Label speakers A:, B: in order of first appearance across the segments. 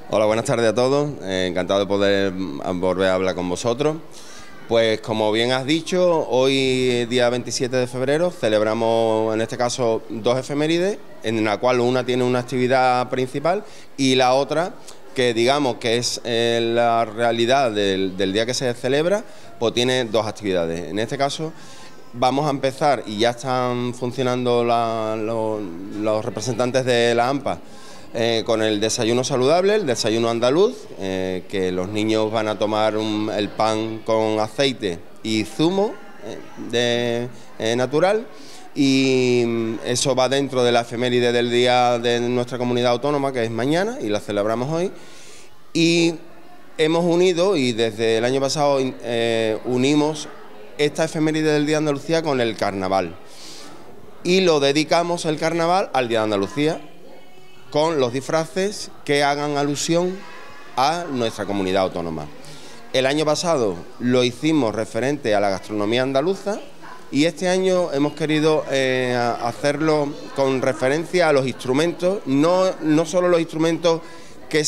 A: Hola, buenas tardes a todos. Encantado de poder volver a hablar con vosotros. Pues como bien has dicho, hoy día 27 de febrero celebramos en este caso dos efemérides, en la cual una tiene una actividad principal y la otra, que digamos que es la realidad del día que se celebra, pues tiene dos actividades. En este caso vamos a empezar, y ya están funcionando los representantes de la AMPA, con el desayuno saludable, el desayuno andaluz, que los niños van a tomar el pan con aceite y zumo natural, y eso va dentro de la efeméride del día de nuestra comunidad autónoma, que es mañana, y la celebramos hoy. Y hemos unido, y desde el año pasado unimos esta efeméride del Día de Andalucía con el carnaval, y lo dedicamos el carnaval al Día de Andalucía, con los disfraces que hagan alusión a nuestra comunidad autónoma. El año pasado lo hicimos referente a la gastronomía andaluza, y este año hemos querido hacerlo con referencia a los instrumentos, no solo los instrumentos que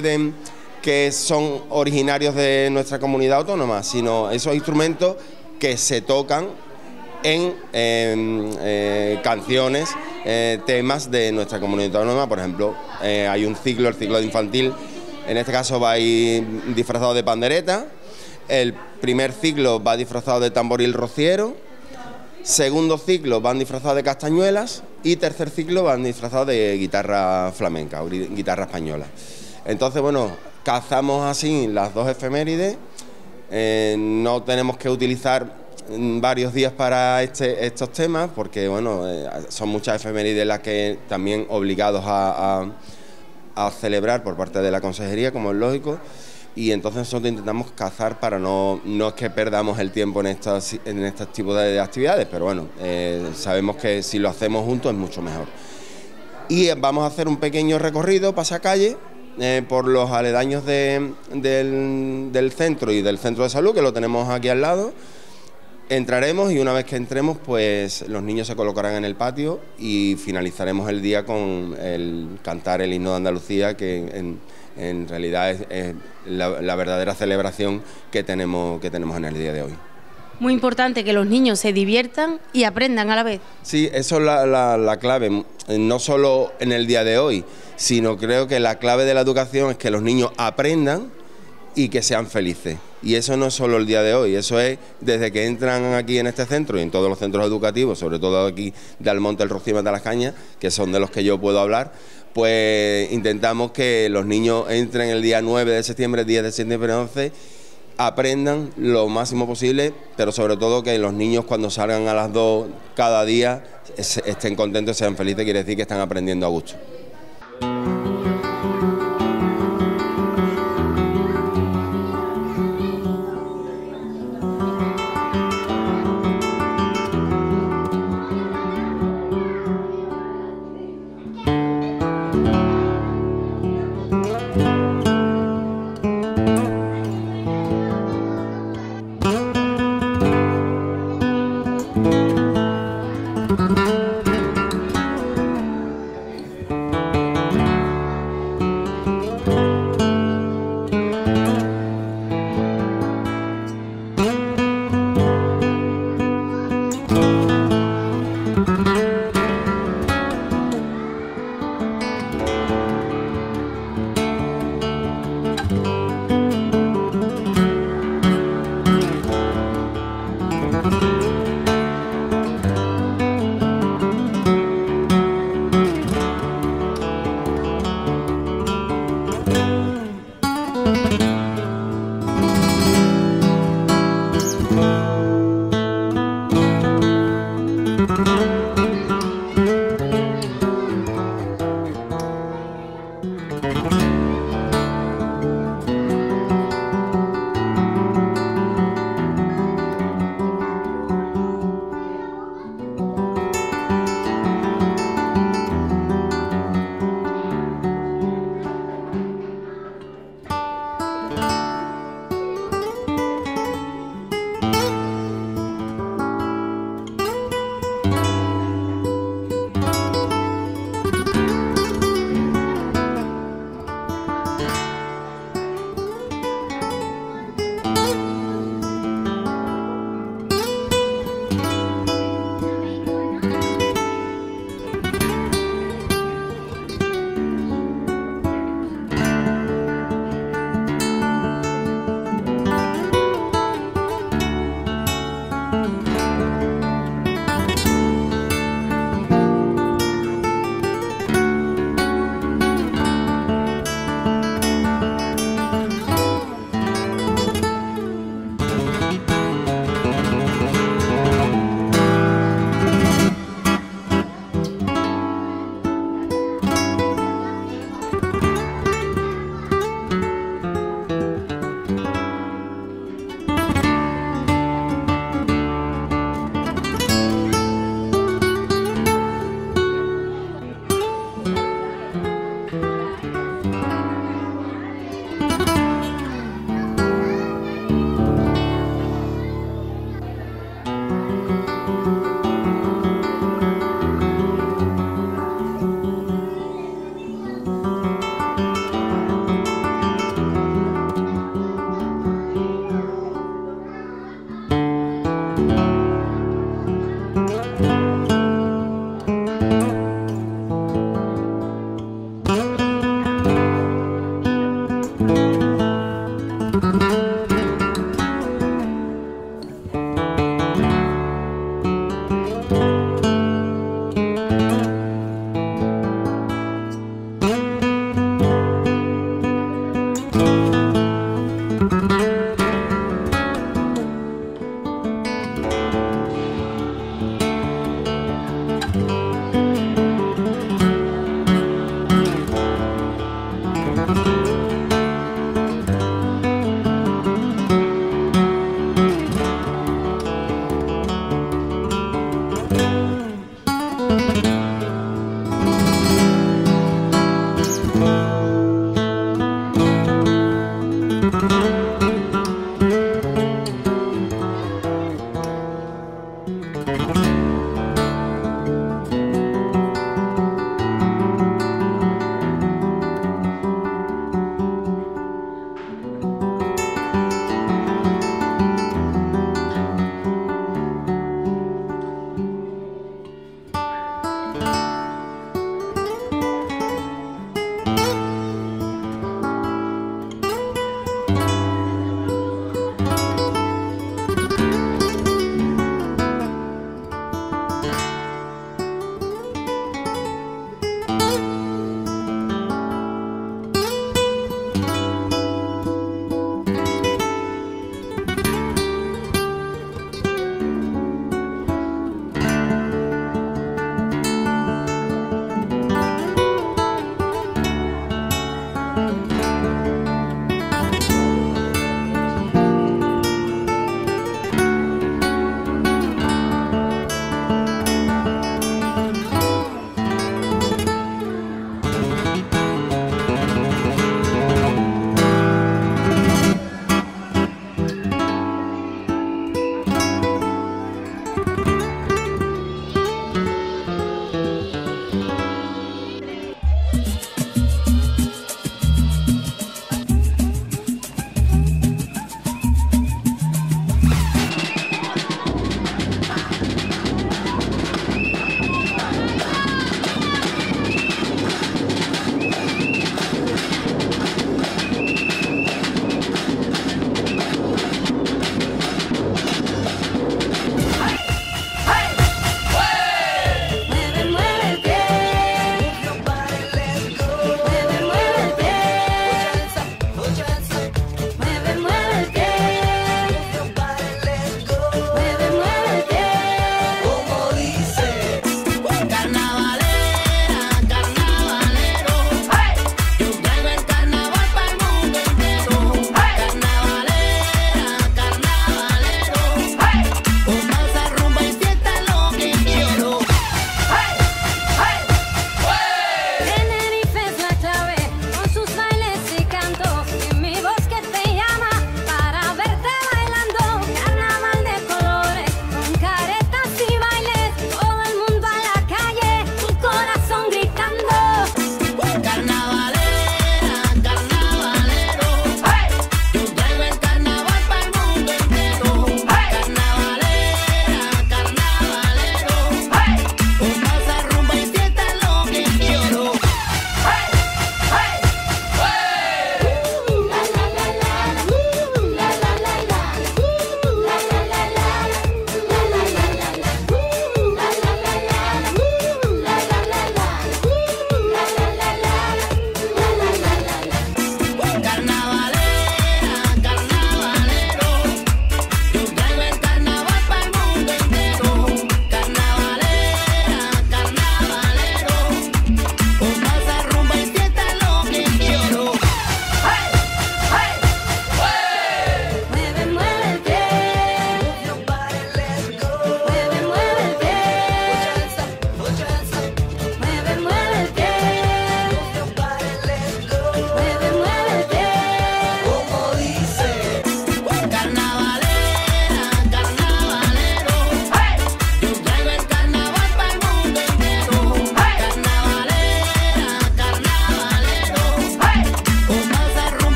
A: son originarios de nuestra comunidad autónoma, sino esos instrumentos que se tocan en canciones, temas de nuestra comunidad autónoma. Por ejemplo, hay un ciclo, el ciclo de infantil, en este caso va a ir disfrazado de pandereta, el primer ciclo va disfrazado de tamboril rociero, segundo ciclo van disfrazados de castañuelas y tercer ciclo van disfrazados de guitarra flamenca o guitarra española. Entonces, bueno, cazamos así las dos efemérides, no tenemos que utilizar varios días para estos temas, porque bueno, son muchas efemérides las que también obligados a celebrar por parte de la consejería, como es lógico, y entonces nosotros intentamos cazar para no es que perdamos el tiempo en estos tipos de actividades, pero bueno, sabemos que si lo hacemos juntos es mucho mejor. Y vamos a hacer un pequeño recorrido, pasacalle, por los aledaños del centro y del centro de salud, que lo tenemos aquí al lado. Entraremos, y una vez que entremos, pues los niños se colocarán en el patio y finalizaremos el día con cantar el himno de Andalucía, que en realidad es la verdadera celebración que tenemos en el día de hoy.
B: Muy importante que los niños se diviertan y aprendan a la vez.
A: Sí, eso es la clave, no solo en el día de hoy, sino creo que la clave de la educación es que los niños aprendan y que sean felices. Y eso no es solo el día de hoy, eso es desde que entran aquí en este centro y en todos los centros educativos, sobre todo aquí de Almonte, El Rocío y Matalascaña, que son de los que yo puedo hablar, pues intentamos que los niños entren el día 9 de septiembre, 10 de septiembre, 11, aprendan lo máximo posible, pero sobre todo que los niños, cuando salgan a las 2 cada día, estén contentos, sean felices, quiere decir que están aprendiendo a gusto.